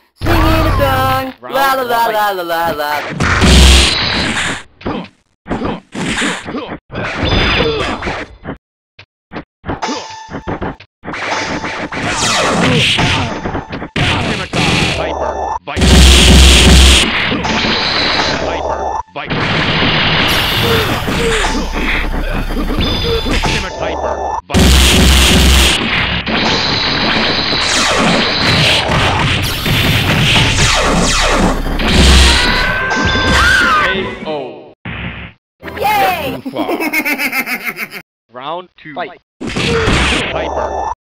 Singing a song. La la la la la la la. Viper. Viper. Viper. Viper. KO. Yay! Round 2. Fight. Viper.